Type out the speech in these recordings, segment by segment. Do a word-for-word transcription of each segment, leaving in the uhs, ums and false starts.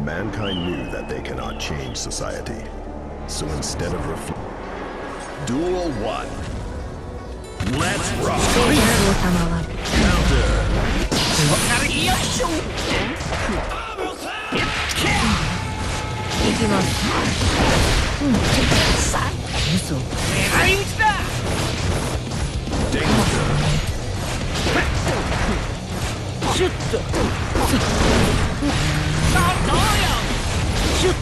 Mankind knew that they cannot change society. So instead of refl- Duel one. Let's rock! Counter! Danger! Shoot! Shoot!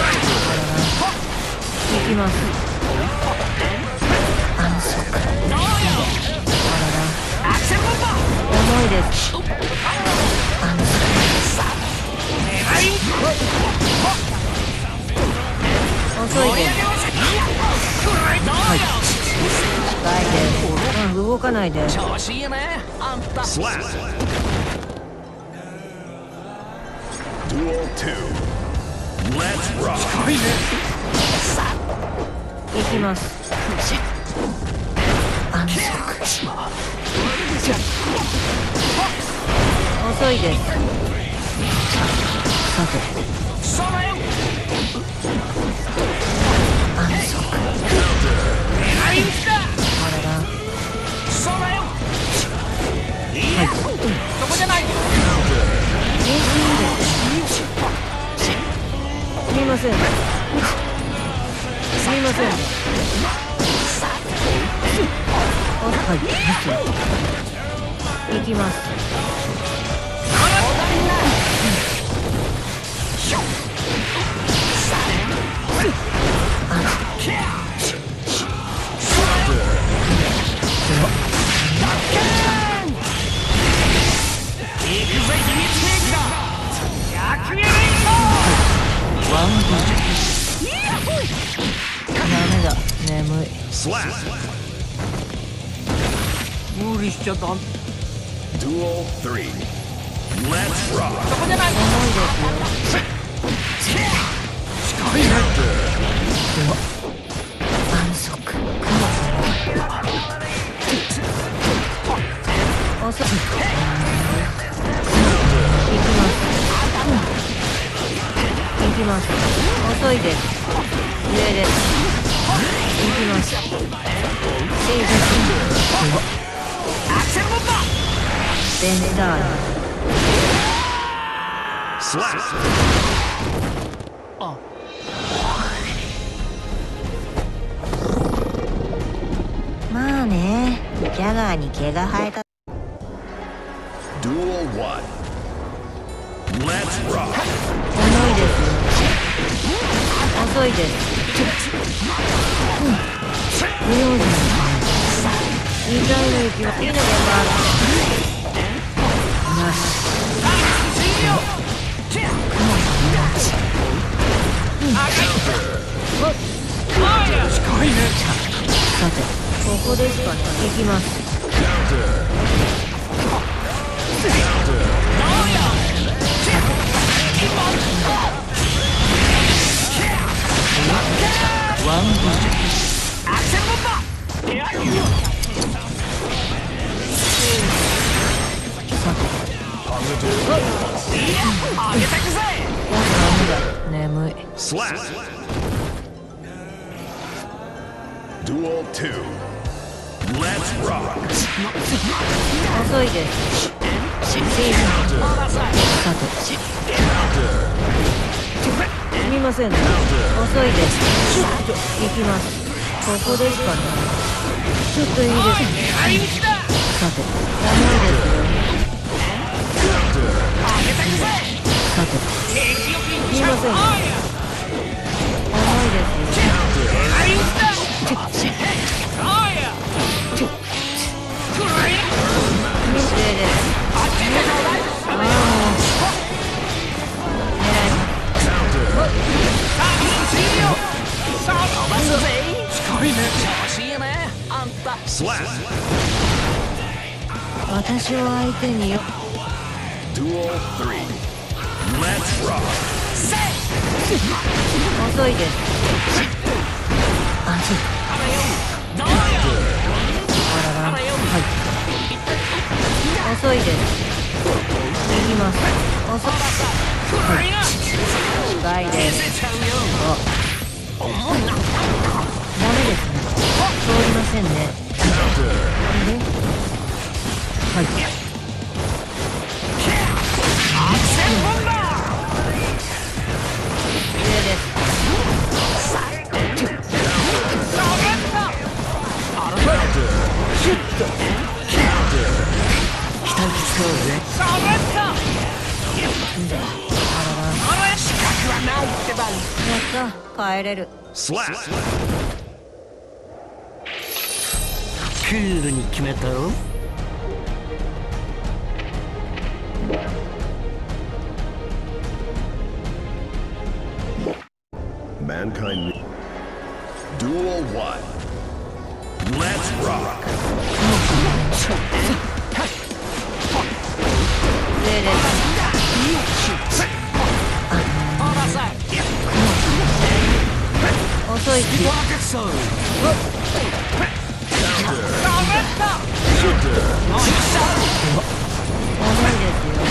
行きます。安息。あらら。重いです。安息。遅いです。はい。控えて。動かないで。調子いいね。あんた。Duel two. Let's rock. 行きます。安息。遅いです。さて。安息。あらら。はい。そこじゃない。すみません。すみません。はい、行きます。ダメだ、眠い。無理しちゃダメ。Duel three. Let's rock. そこじゃない。重いですよ。近いね。安息。遅い。行きます。行きます。遅いです。上です。行きます。ベンダーラ。あ。まあね、ジャガーに毛が生えた。Duel one. Let's rock. 重いです。遅いです。うん。不用心。痛いの息はいいのではなし。近いね。さて、ここですかね。行きます。ワンブアクセルボンバー。あげたくぜ。眠い。Duel two. Let's rock. 遅いです。さて。すみません。遅いです。行きます。ここですかね。ちょっといいですね。さて、重いですよ。さて、すみません。重いですよ。失礼です。ああ、もう。私を相手によ。Duel three. Let's rock. 遅いです。あらら、はい。遅いです。行きます。遅い。はい。 ですね。通りませんね。はい。上です。シュッと。一息つこうぜ。あら、資格はないってば。やった、帰れる。クールに決めたよ。 Mankind Duel one. Let's rock. 上です。遅いし。重いですよ。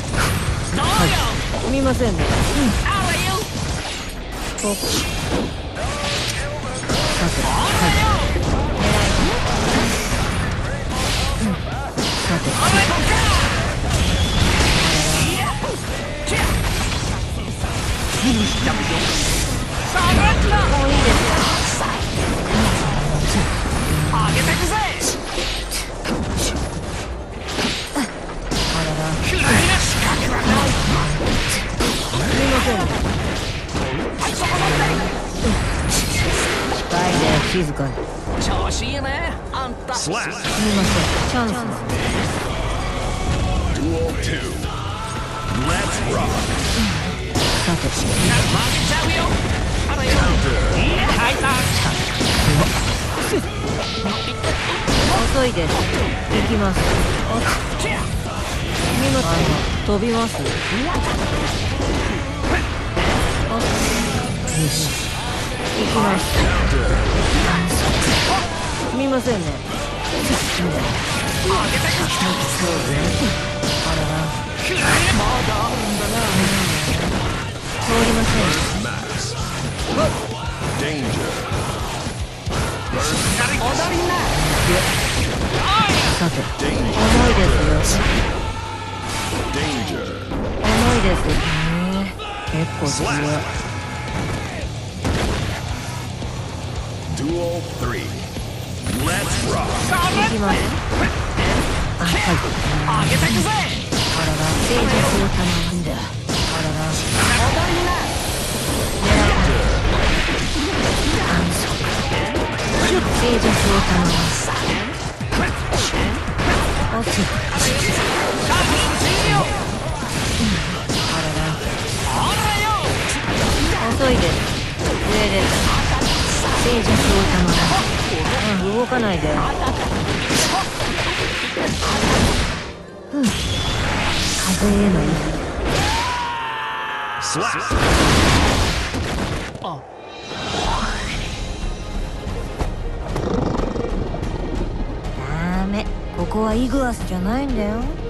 すみませんね。と。さて、はい。狙い。さて。もういいですよ。あげてくぜ。あらら。暗いな資格はない。すみません。控えで静かに。調子いいね、あんた。すみません、チャンスなんで。 Duel two. Let's rock. さて、負けちゃうよ。あらよ。はいた。遅いです。行きます。見事に飛びます。よし、行きます。すみませんね。あらら。まだあるんだな。通りません。踊りな。さて、重いですよ。重いですね。結構強い。 Duel three. Let's rock. 行きます。あ、はい。あげてくぜ。あらら、聖術を頼んだ。あらら。踊りな。安息。聖術を頼みます。おつ。あらら。遅いです。上です。聖術を頼みます。うん、動かないで。ふう。風への意味。あ。ダメ。ここはイグアスじゃないんだよ。